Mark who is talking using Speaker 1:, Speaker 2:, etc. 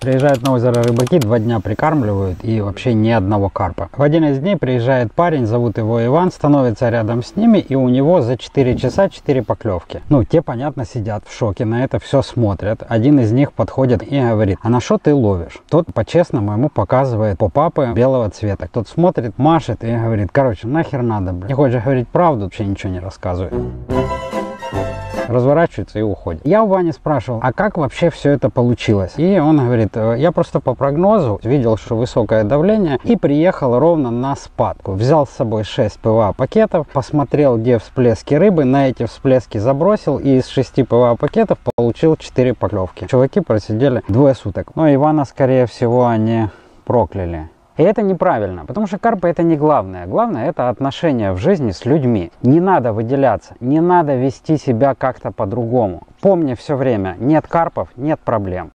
Speaker 1: Приезжают на озеро рыбаки, 2 дня прикармливают и вообще ни одного карпа. В один из дней приезжает парень, зовут его Иван, становится рядом с ними, и у него за 4 часа 4 поклевки. Ну, те, понятно, сидят в шоке, на это все смотрят. Один из них подходит и говорит: а на что ты ловишь? Тот по-честному ему показывает попапы белого цвета. Тот смотрит, машет и говорит: короче, нахер надо, блин. Не хочешь говорить правду, вообще ничего не рассказывает. Разворачивается и уходит. Я у Вани спрашивал, а как вообще все это получилось? И он говорит: я просто по прогнозу видел, что высокое давление, и приехал ровно на спадку. Взял с собой 6 ПВА пакетов, посмотрел, где всплески рыбы, на эти всплески забросил, и из 6 ПВА пакетов получил 4 поклевки. Чуваки просидели 2 суток. Но Ивана, скорее всего, они прокляли. И это неправильно, потому что карпы это не главное. Главное это отношения в жизни с людьми. Не надо выделяться, не надо вести себя как-то по-другому. Помни все время: нет карпов, нет проблем.